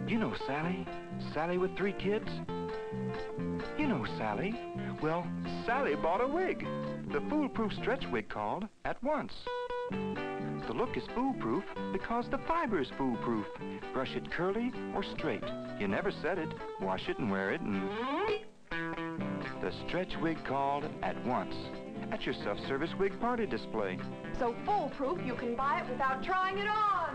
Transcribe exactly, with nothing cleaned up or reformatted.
You know Sally? Sally with three kids? You know Sally? Well, Sally bought a wig. The foolproof stretch wig called At Once. The look is foolproof because the fiber is foolproof. Brush it curly or straight. You never set it. Wash it and wear it and... The stretch wig called At Once. At your self-service wig party display. So foolproof you can buy it without trying it on.